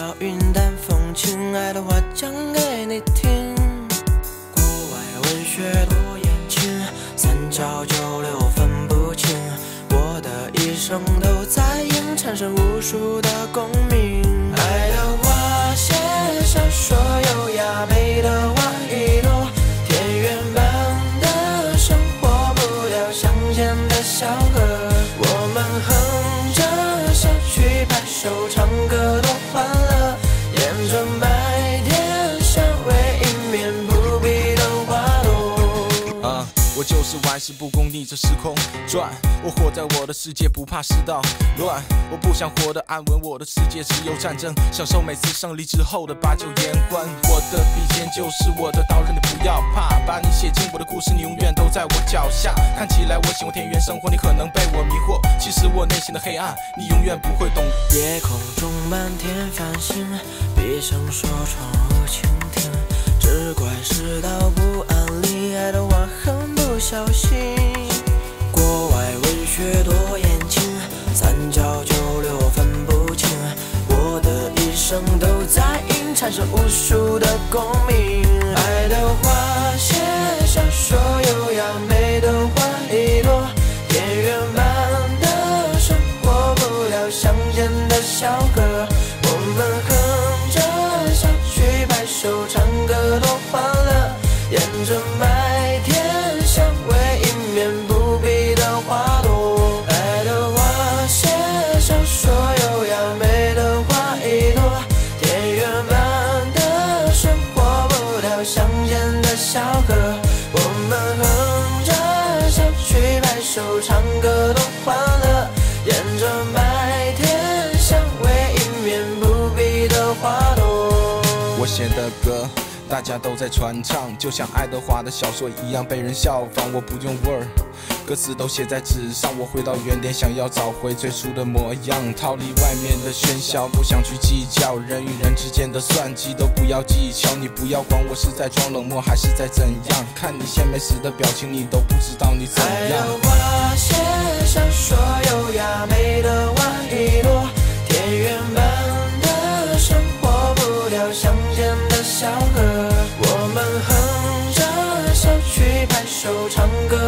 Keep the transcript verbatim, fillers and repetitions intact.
要云淡风轻，爱的话讲给你听。国外文学多言情，三教九流分不清。我的一生都在因产生无数的共鸣。爱的话写下所有雅美的花一朵，田园般的生活，不料乡间的小河。我们哼着小曲，拍手唱歌多欢乐，沿着麦田香味迎面扑鼻的花朵。 啊，我就是玩世不恭，逆着时空转。我活在我的世界，不怕世道乱。我不想活得安稳，我的世界只有战争，享受每次胜利之后的把酒言欢。我的笔尖就是我的刀刃，你不要怕，把你写进我的故事，你永远都在我脚下。看起来我喜欢田园生活，你可能被我迷惑，其实我内心的黑暗，你永远不会懂。 夜空中满天繁星，闭上说窗户倾听，只怪世道不安离，爱的话很不小心。国外文学多言情，三教九流分不清。我的一生都在因产生无数的共鸣。爱的话写下所有雅美的花一朵，田园般的生活，不料乡间的小河。我们哼着小曲，拍手唱歌多欢乐，沿着麦田香味迎面扑鼻的花朵。爱的话写下所有雅美的花一朵，田园般的生活，不料乡间的小河。我们哼着小曲，拍手唱歌多欢乐，沿着麦田香味迎面扑鼻的花朵。 我写的歌大家都在传唱，就像爱德华的小说一样被人效仿。我不用 word， 歌词都写在纸上。我回到原点，想要找回最初的模样，逃离外面的喧嚣，不想去计较人与人之间的算计，都不要技巧。你不要管我是在装冷漠还是在怎样，看你献媚时的表情，你都不知道你怎样。 爱的话写下所有雅美的花一朵，田园般的生活，不料乡间的小河。我们哼着小曲，拍手唱歌